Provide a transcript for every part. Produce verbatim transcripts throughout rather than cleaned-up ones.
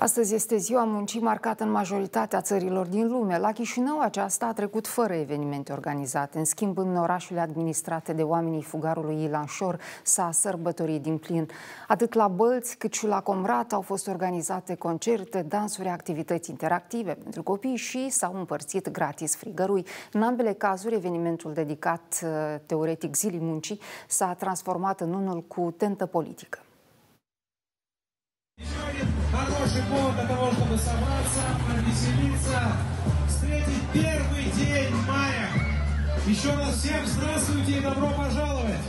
Astăzi este ziua muncii marcată în majoritatea țărilor din lume. La Chișinău aceasta a trecut fără evenimente organizate. În schimb, în orașele administrate de oamenii fugarului Ilan Șor s-a sărbătorit din plin. Atât la Bălți cât și la Comrat au fost organizate concerte, dansuri, activități interactive pentru copii și s-au împărțit gratis frigărui. În ambele cazuri, evenimentul dedicat teoretic zilei muncii s-a transformat în unul cu tentă politică. Хороший повод для того, чтобы собраться, повеселиться, встретить первый день мая. Еще раз всем здравствуйте и добро пожаловать!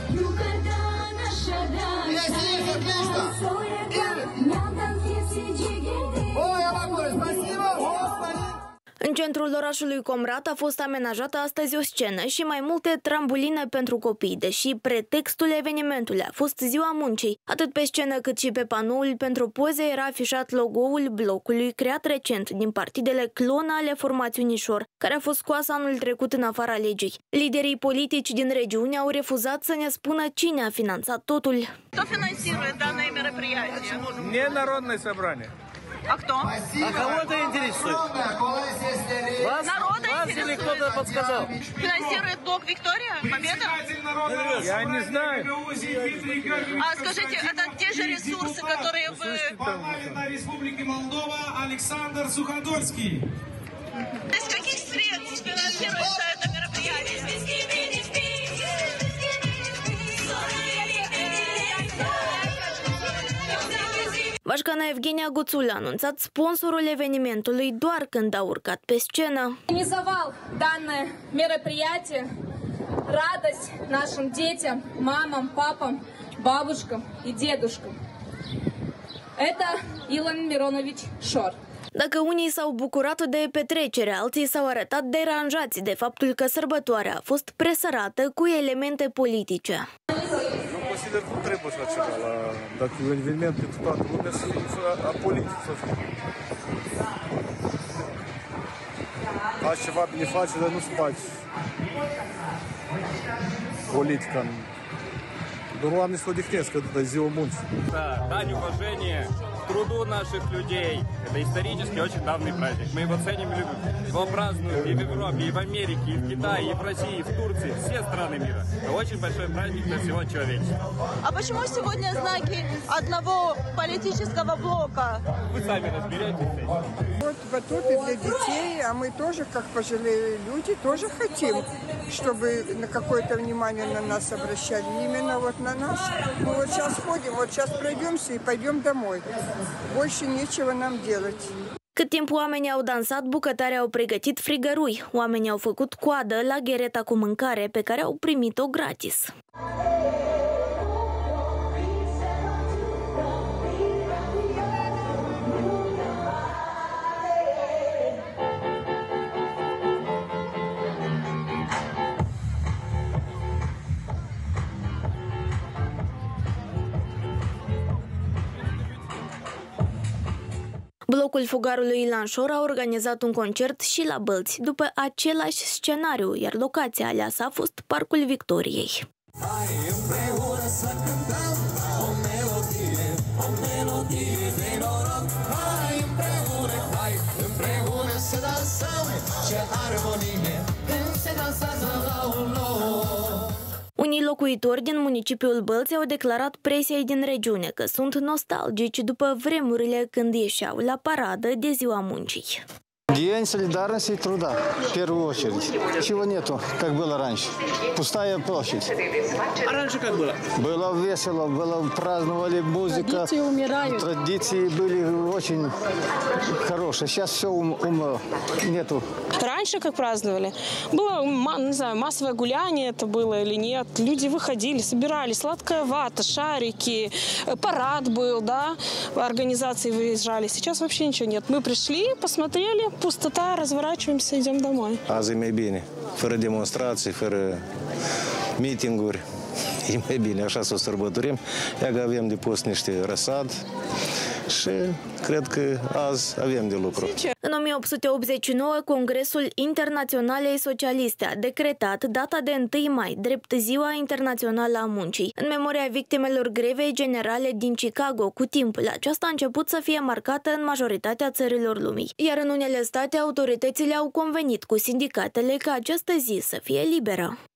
În centrul orașului Comrat a fost amenajată astăzi o scenă și mai multe trambuline pentru copii, deși pretextul evenimentului a fost ziua muncii. Atât pe scenă cât și pe panoul pentru poze era afișat logo-ul blocului creat recent din partidele clone ale formațiunii Șor, care a fost scoasă anul trecut în afara legii. Liderii politici din regiune au refuzat să ne spună cine a finanțat totul. Кто финансирует данное мероприятие? Не народное собрание. А кто? А кого это интересует? Вас, Народа вас или кто-то подсказал? Финансирует блок Виктория? Победа? Я не знаю. А скажите, это те же ресурсы, которые вы... на Республике Молдова Александр Суходольский. Из каких средств финансируется это мероприятие? Vașcana Evgenia Guțul a anunțat sponsorul evenimentului doar când a urcat pe scenă. Организовал данное мероприятие, радость нашим детям, мамам, папам, бабушкам и дедушкам. Это Илан Миронович Шор. Dacă unii s-au bucurat de petrecere, alții s-au arătat deranjați de faptul că sărbătoarea a fost presărată cu elemente politice. Consider că trebuie așa ceva, la, dacă e un eveniment pentru toată lumea, să fie apolitic să fie. Faci ceva bine face, dar nu să faci politica. Doar oamenii să o odihnesc, că e ziua muncii. Да, дань уважения труду наших людей. Это исторически очень давний праздник. Мы его ценим и любим. Его празднуют и в Европе, и в Америке, и в Китае, и в России, и в Турции. Все страны мира. Это очень большой праздник для всего человечества. А почему сегодня знаки одного политического блока? Вы сами разберетесь. Вот батуты для детей, а мы тоже, как пожилые люди, тоже хотим, чтобы на какое-то внимание на нас обращали. Именно вот на нас. Мы вот сейчас ходим, вот сейчас пройдемся и пойдем домой. Больше нечего нам делать. Cât timp oamenii au dansat, bucătarii au pregătit frigărui. Oamenii au făcut coadă la ghereta cu mâncare pe care au primit-o gratis. Blocul fugarului Ilan Șor a organizat un concert și la Bălți, după același scenariu, iar locația aleasă a fost Parcul Victoriei. Hai împreună să cântăm o melodie, o melodie de noroc. Hai împreună, hai împreună să dansăm, ce armonie când se dansează la un loc. Unii locuitori din municipiul Bălți au declarat presiei din regiune că sunt nostalgici după vremurile când ieșeau la paradă de ziua muncii. День солидарности и труда, в первую очередь. Чего нету, как было раньше. Пустая площадь. А раньше как было? Было весело, было, праздновали музыка. Традиции умирают. Традиции были очень хорошие. Сейчас все ум, ум, нету. Раньше как праздновали? Было, не знаю, массовое гуляние это было или нет. Люди выходили, собирались, сладкая вата, шарики, парад был, да, организации выезжали. Сейчас вообще ничего нет. Мы пришли, посмотрели, пустота, разворачиваемся, идем домой. Azi e mai bine, fără demonstrații, fără mitinguri, e mai bine, așa să o sărbătorim. Ia că avem de pus niște răsad, și cred că azi avem de lucru. În o mie opt sute optzeci și nouă, Congresul Internaționalei Socialiste a decretat data de întâi mai, drept Ziua Internațională a Muncii. În memoria victimelor grevei generale din Chicago, cu timpul aceasta a început să fie marcată în majoritatea țărilor lumii. Iar în unele state, autoritățile au convenit cu sindicatele ca această zi să fie liberă.